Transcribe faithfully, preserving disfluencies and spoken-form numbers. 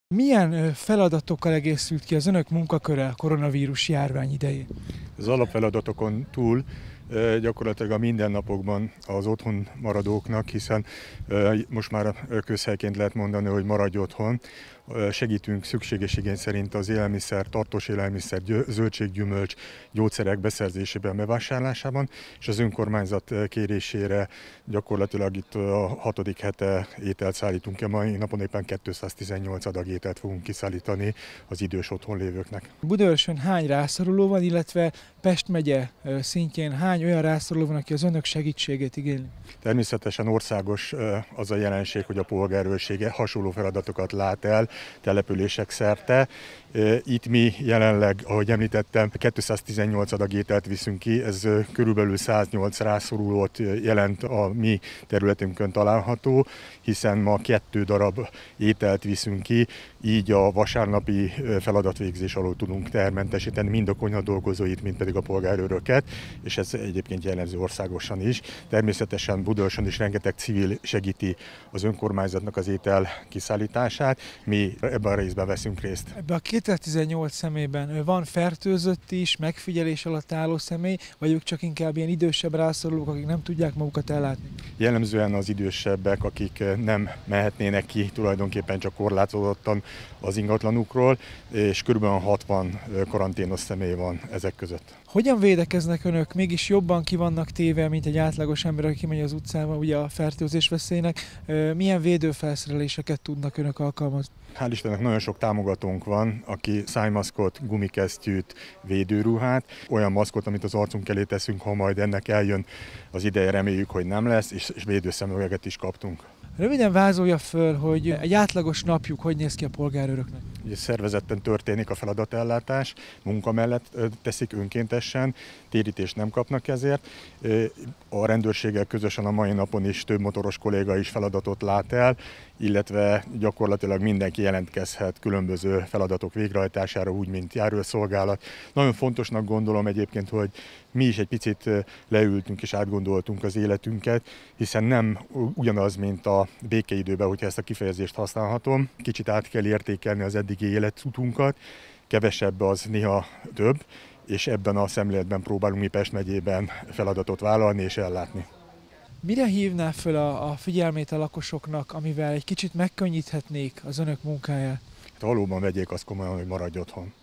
Milyen feladatokkal egészült ki az önök munkaköre a koronavírus járvány idején? Az alapfeladatokon túl gyakorlatilag a mindennapokban az otthon maradóknak, hiszen most már közhelyként lehet mondani, hogy maradj otthon. Segítünk szükséges igény szerint az élelmiszer, tartós élelmiszer, zöldséggyümölcs, gyógyszerek beszerzésében, bevásárlásában, és az önkormányzat kérésére gyakorlatilag itt a hatodik hete ételt szállítunk ki. Mai napon éppen kétszáztizennyolc adag ételt fogunk kiszállítani az idős otthon lévőknek. Budaörsön hány rászoruló van, illetve Pest megye szintjén hány olyan rászoruló van, aki az önök segítségét igényli? Természetesen országos az a jelenség, hogy a polgárőrsége hasonló feladatokat lát el települések szerte. Itt mi jelenleg, ahogy említettem, kétszáztizennyolc adag ételt viszünk ki, ez körülbelül száznyolc rászorulót jelent a mi területünkön található, hiszen ma kettő darab ételt viszünk ki, így a vasárnapi feladatvégzés alól tudunk tehermentesíteni mind a konyha dolgozóit, mind pedig a polgárőröket, és ez egyébként jellemző országosan is. Természetesen Budaörsön is rengeteg civil segíti az önkormányzatnak az étel kiszállítását, mi ebben a részben veszünk részt. Ebben a kétszáztizennyolc személyben van fertőzött is, megfigyelés alatt álló személy, vagy ők csak inkább ilyen idősebb rászorulók, akik nem tudják magukat ellátni? Jellemzően az idősebbek, akik nem mehetnének ki tulajdonképpen csak korlátozottan az ingatlanukról, és kb. hatvan karanténos személy van ezek között. Hogyan védekeznek önök? Mégis jobban ki vannak téve, mint egy átlagos ember, aki kimegy az utcába, ugye a fertőzés veszélynek. Milyen védőfelszereléseket tudnak önök alkalmazni? Hál' Istennek nagyon sok támogatónk van, aki szájmaszkot, gumikesztyűt, védőruhát, olyan maszkot, amit az arcunk elé teszünk, ha majd ennek eljön az ideje, reméljük, hogy nem lesz, és védőszemüveget is kaptunk. Röviden vázolja föl, hogy egy átlagos napjuk hogy néz ki a polgárőröknek? Ugye szervezetten történik a feladatellátás, munka mellett teszik önkéntesen, térítést nem kapnak ezért. A rendőrséggel közösen a mai napon is több motoros kolléga is feladatot lát el, illetve gyakorlatilag mindenki jelentkezhet különböző feladatok végrehajtására, úgy, mint járőrszolgálat. Nagyon fontosnak gondolom egyébként, hogy mi is egy picit leültünk és átgondoltunk az életünket, hiszen nem ugyanaz, mint a békeidőben, hogyha ezt a kifejezést használhatom. Kicsit át kell értékelni az eddigi életutunkat, kevesebb az néha több, és ebben a szemléletben próbálunk mi Pest megyében feladatot vállalni és ellátni. Mire hívná föl a, a figyelmét a lakosoknak, amivel egy kicsit megkönnyíthetnék az önök munkáját? Hát valóban vegyék azt komolyan, hogy maradj otthon.